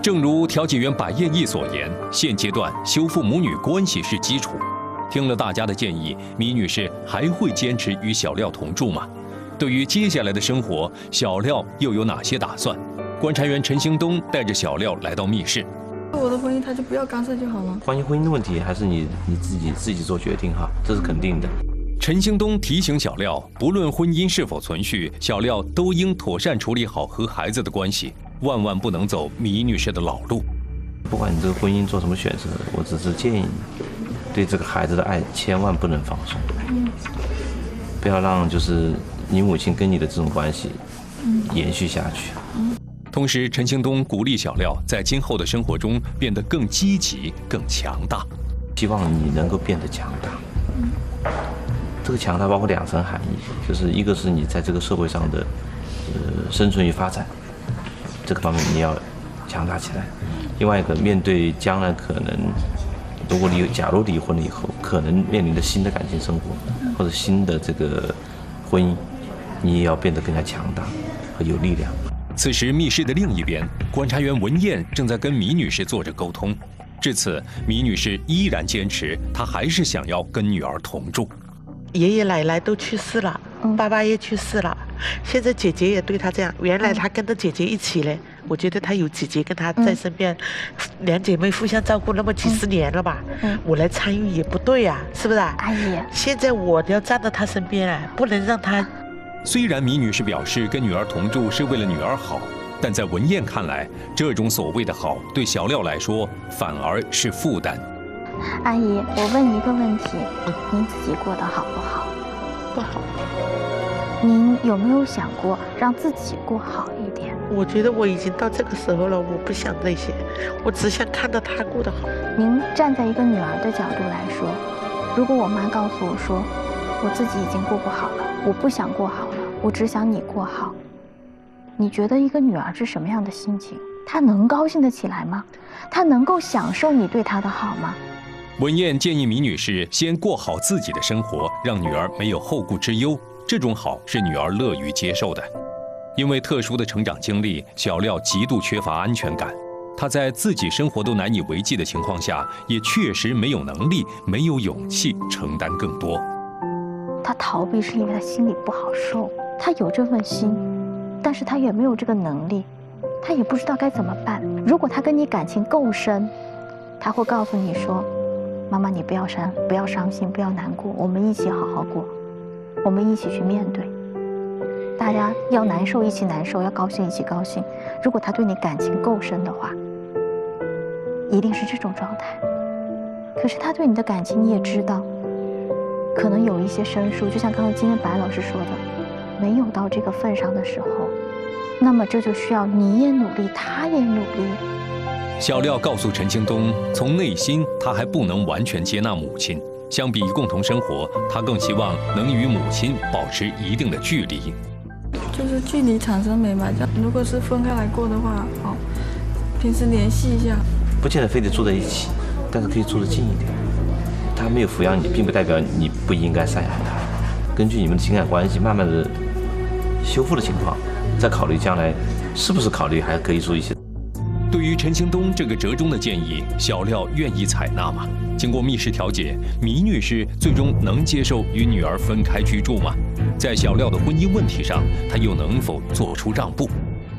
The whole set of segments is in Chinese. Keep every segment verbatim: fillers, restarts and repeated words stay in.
正如调解员白叶义所言，现阶段修复母女关系是基础。听了大家的建议，米女士还会坚持与小廖同住吗？对于接下来的生活，小廖又有哪些打算？观察员陈兴东带着小廖来到密室。 我的婚姻他就不要干涉就好了。 关于婚姻的问题，还是你你自己自己做决定哈，这是肯定的。 陈兴东提醒小廖，不论婚姻是否存续，小廖都应妥善处理好和孩子的关系，万万不能走米女士的老路。 不管你这个婚姻做什么选择，我只是建议你，对这个孩子的爱千万不能放松，不要让就是你母亲跟你的这种关系延续下去。 同时，陈兴东鼓励小廖在今后的生活中变得更积极、更强大。 希望你能够变得强大。这个强大包括两层含义，就是一个是你在这个社会上的呃生存与发展，这个方面你要强大起来；另外一个，面对将来可能如果离假如离婚了以后，可能面临的新的感情生活或者新的这个婚姻，你也要变得更加强大和有力量。 此时，密室的另一边，观察员文燕正在跟米女士做着沟通。至此，米女士依然坚持，她还是想要跟女儿同住。 爷爷奶奶都去世了，爸爸也去世了，现在姐姐也对他这样。原来他跟着姐姐一起嘞，我觉得他有姐姐跟他在身边，两姐妹互相照顾那么几十年了吧，我来参与也不对啊，是不是啊？ 阿姨， 现在我要站在他身边啊，不能让他。 虽然米女士表示跟女儿同住是为了女儿好，但在文燕看来，这种所谓的好对小廖来说反而是负担。 阿姨，我问一个问题，您自己过得好不好？ 不好。 您有没有想过让自己过好一点？ 我觉得我已经到这个时候了，我不想这些，我只想看到他过得好。 您站在一个女儿的角度来说，如果我妈告诉我说，我自己已经过不好了，我不想过好了，我只想你过好，你觉得一个女儿是什么样的心情？她能高兴得起来吗？她能够享受你对她的好吗？ 文燕建议米女士先过好自己的生活，让女儿没有后顾之忧。这种好是女儿乐于接受的。因为特殊的成长经历，小廖极度缺乏安全感。他在自己生活都难以为继的情况下，也确实没有能力、没有勇气承担更多。 他逃避是因为他心里不好受，他有这份心，但是他也没有这个能力，他也不知道该怎么办。如果他跟你感情够深，他会告诉你说，妈妈，你不要伤，不要伤心，不要难过，我们一起好好过，我们一起去面对。大家要难受一起难受，要高兴一起高兴。如果他对你感情够深的话，一定是这种状态。可是他对你的感情，你也知道，可能有一些生疏，就像刚刚今天白老师说的，没有到这个份上的时候，那么这就需要你也努力，他也努力。 小廖告诉陈京东，从内心他还不能完全接纳母亲。相比共同生活，他更希望能与母亲保持一定的距离。 就是距离产生美嘛，如果是分开来过的话，哦，平时联系一下， 不见得非得住在一起，但是可以住得近一点。他没有抚养你，并不代表你不应该赡养他。根据你们的情感关系，慢慢的修复的情况，再考虑将来是不是考虑还可以住一些。 对于陈兴东这个折中的建议，小廖愿意采纳吗？经过密室调解，米女士最终能接受与女儿分开居住吗？在小廖的婚姻问题上，她又能否做出让步？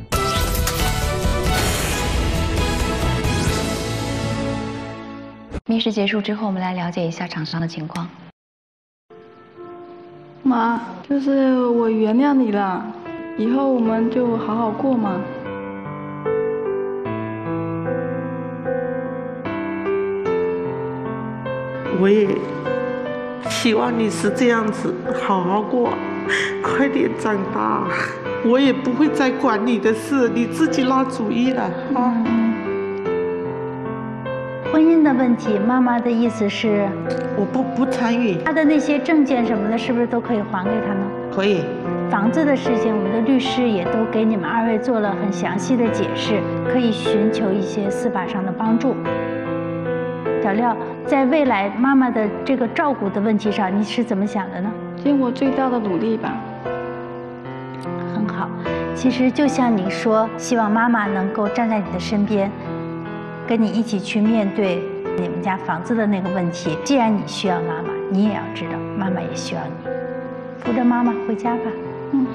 密室结束之后，我们来了解一下厂商的情况。 妈，就是我原谅你了，以后我们就好好过嘛。 我也希望你是这样子，好好过，快点长大。我也不会再管你的事，你自己拿主意了啊。 婚姻的问题，妈妈的意思是， 我不不参与。 他的那些证件什么的，是不是都可以还给他呢？ 可以。 房子的事情，我们的律师也都给你们二位做了很详细的解释，可以寻求一些司法上的帮助。小廖，在未来妈妈的这个照顾的问题上，你是怎么想的呢？ 尽我最大的努力吧。 很好，其实就像你说，希望妈妈能够站在你的身边， 跟你一起去面对你们家房子的那个问题。既然你需要妈妈，你也要知道妈妈也需要你。扶着妈妈回家吧。嗯。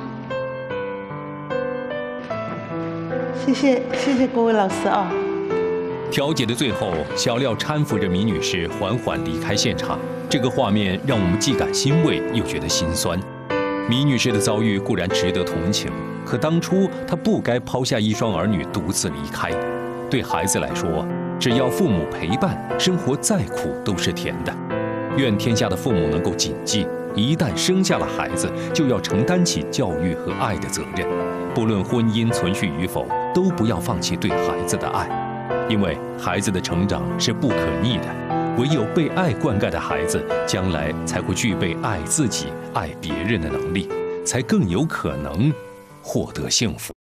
谢谢谢谢各位老师啊。 调解的最后，小廖搀扶着米女士缓缓离开现场，这个画面让我们既感欣慰，又觉得心酸。米女士的遭遇固然值得同情，可当初她不该抛下一双儿女独自离开。对孩子来说，只要父母陪伴，生活再苦都是甜的。愿天下的父母能够谨记，一旦生下了孩子，就要承担起教育和爱的责任。不论婚姻存续与否，都不要放弃对孩子的爱。因为孩子的成长是不可逆的，唯有被爱灌溉的孩子，将来才会具备爱自己、爱别人的能力，才更有可能获得幸福。